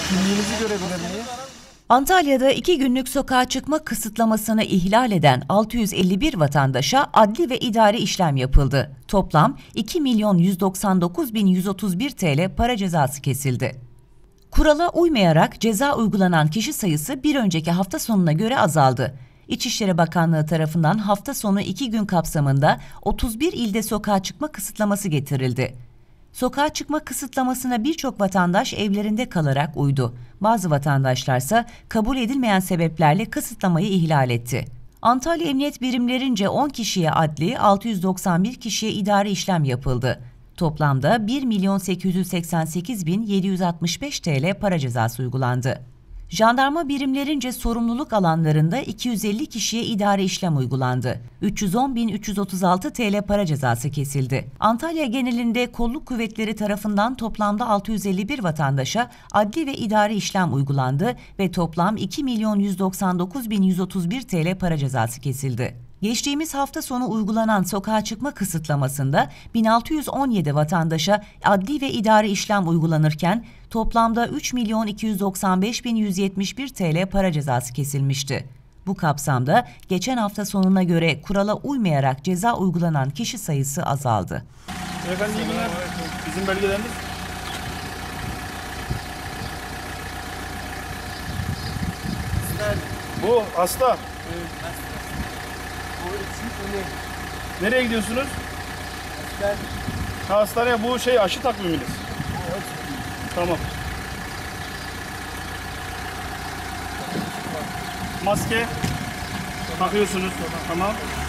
Kimliğinizi görebilir miyim? Antalya'da 2 günlük sokağa çıkma kısıtlamasını ihlal eden 651 vatandaşa adli ve idari işlem yapıldı. Toplam 2.199.131 TL para cezası kesildi. Kurala uymayarak ceza uygulanan kişi sayısı bir önceki hafta sonuna göre azaldı. İçişleri Bakanlığı tarafından hafta sonu 2 gün kapsamında 31 ilde sokağa çıkma kısıtlaması getirildi. Sokağa çıkma kısıtlamasına birçok vatandaş evlerinde kalarak uydu. Bazı vatandaşlarsa kabul edilmeyen sebeplerle kısıtlamayı ihlal etti. Antalya Emniyet Birimlerince 10 kişiye adli, 691 kişiye idari işlem yapıldı. Toplamda 1.888.765 TL para cezası uygulandı. Jandarma birimlerince sorumluluk alanlarında 250 kişiye idari işlem uygulandı. 310.336 TL para cezası kesildi. Antalya genelinde kolluk kuvvetleri tarafından toplamda 651 vatandaşa adli ve idari işlem uygulandı ve toplam 2.199.131 TL para cezası kesildi. Geçtiğimiz hafta sonu uygulanan sokağa çıkma kısıtlamasında 1617 vatandaşa adli ve idari işlem uygulanırken toplamda 3.295.171 TL para cezası kesilmişti. Bu kapsamda geçen hafta sonuna göre kurala uymayarak ceza uygulanan kişi sayısı azaldı. Efendim iyi günler. Bizim belgeleriniz? Bu hasta. Nereye gidiyorsunuz? Hastaneye. Bu aşı takviminiz. Tamam. Maske takıyorsunuz. Tamam.